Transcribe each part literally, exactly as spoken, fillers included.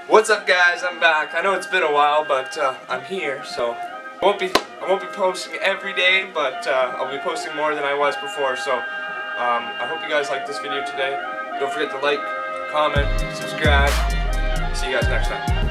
What's up, guys? I'm back. I know it's been a while, but uh, I'm here. So I won't be I won't be posting every day, but uh, I'll be posting more than I was before. So um, I hope you guys like this video today. Don't forget to like, comment, subscribe. See you guys next time.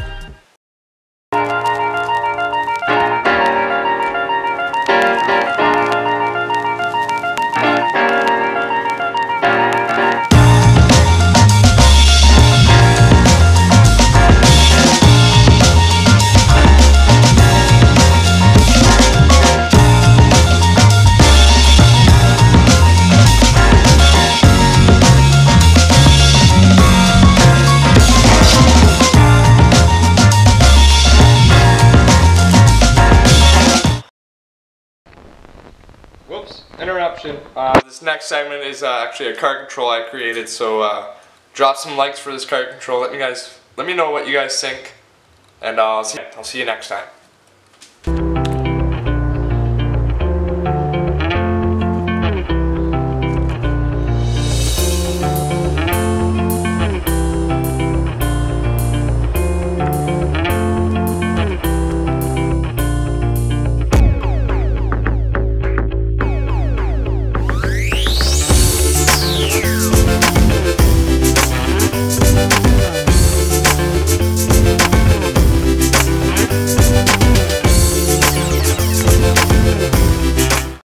Whoops, interruption. Uh, this next segment is uh, actually a card control I created, so uh, drop some likes for this card control. Let me guys, let me know what you guys think, and uh, I'll see, I'll see you next time.